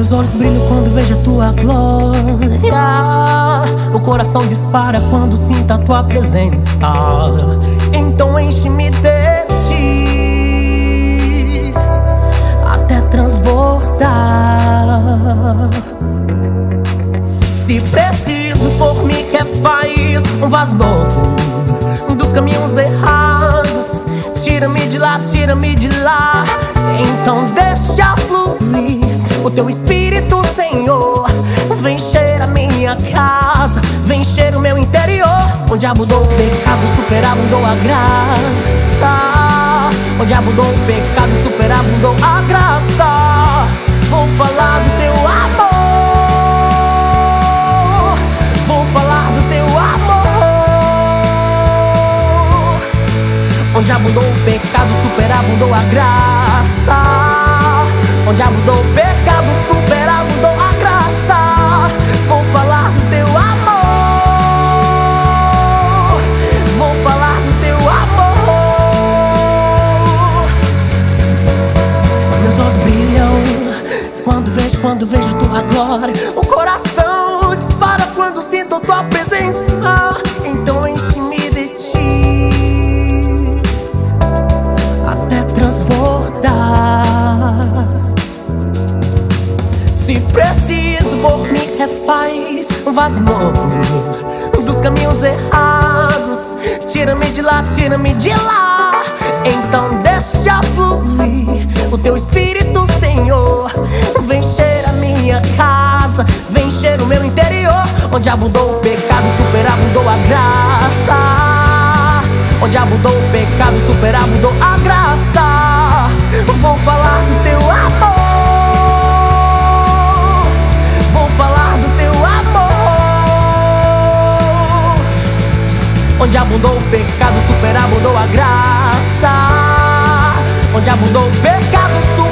Meus olhos brilham quando vejo a tua glória. O coração dispara quando sinto a tua presença. Então enche-me de ti até transbordar. Se preciso, por mim que faz um vaso novo dos caminhos errados. Tira-me de lá, tira-me de lá. Então deixa fluir o teu Espírito, Senhor. Vem encher a minha casa, vem encher o meu interior. Onde abundou o pecado, superabundou a graça. Onde abundou o pecado, superabundou a graça. Vou falar do teu amor, vou falar do teu amor. Onde abundou o pecado, superabundou a graça. Onde abundou o pecado, superabundou a graça. Vou falar do teu amor, vou falar do teu amor. Meus olhos brilham quando vejo tua glória. O coração dispara quando sinto tua presença. Então enche-me de ti até transbordar. Se preciso, por mim refaz um vaso novo dos caminhos errados. Tira-me de lá, tira-me de lá. Então deixa fluir o teu Espírito, Senhor. Vem encher a minha casa, vem encher o meu interior. Onde abundou o pecado, superabundou a graça. Onde abundou o pecado, superabundou a graça. Vou falar do teu amor, vou falar do teu amor. Onde abundou o pecado, superabundou a graça. Onde abundou o pecado,